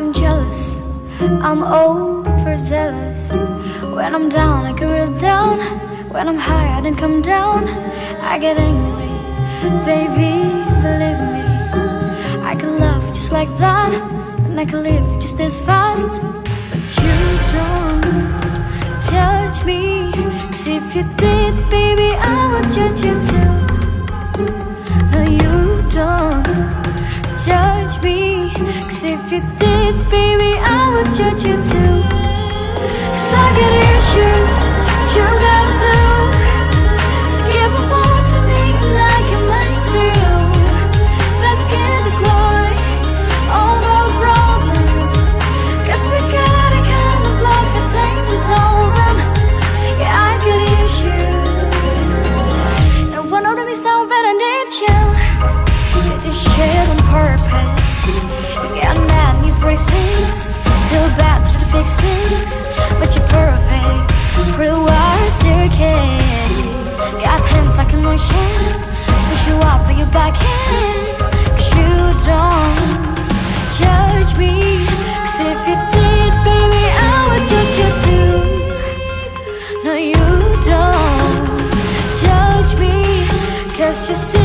I'm jealous, I'm overzealous. When I'm down, I get real down. When I'm high, I don't come down. I get angry, baby, believe me. I can love you just like that, and I can live just as fast. But you don't judge me, 'cause if you did, baby, I would judge you too. No, you don't judge me, 'cause if you did, baby, I would judge you too. 'Cause I get issues, you got too. So give them all to me like you're mine too. Let's get the glory over problems, 'cause we got a kind of love that takes to solve them. Yeah, I get issues. No one knows me so bad I need you. Did this shit on purpose. You get mad and you break things, feel bad to fix things, but you're perfect, pretty wise, you're okay. Got hands like an ocean, push you up with your backhand. 'Cause you don't judge me, 'cause if you did, baby, I would judge you too. No, you don't judge me, 'cause you see